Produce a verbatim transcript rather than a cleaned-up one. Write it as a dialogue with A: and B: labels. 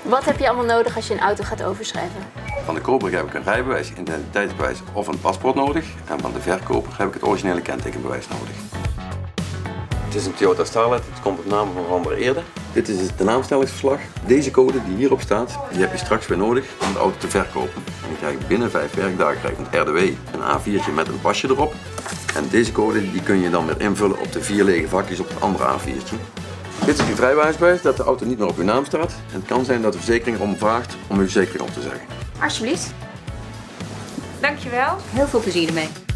A: Wat heb je allemaal nodig als je een auto gaat overschrijven?
B: Van de koper heb ik een rijbewijs, identiteitsbewijs of een paspoort nodig. En van de verkoper heb ik het originele kentekenbewijs nodig. Het is een Toyota Starlet, het komt op naam van Van der Eerde. Dit is het naamstellingsverslag. Deze code die hierop staat, die heb je straks weer nodig om de auto te verkopen. En die krijg ik binnen vijf werkdagen krijg ik van het R D W een A viertje met een pasje erop. En deze code die kun je dan weer invullen op de vier lege vakjes op het andere A viertje. Dit is uw vrijwaringsbewijs dat de auto niet meer op uw naam staat. En het kan zijn dat de verzekering erom vraagt om uw verzekering op te zeggen.
A: Alsjeblieft.
C: Dankjewel.
A: Heel veel plezier ermee.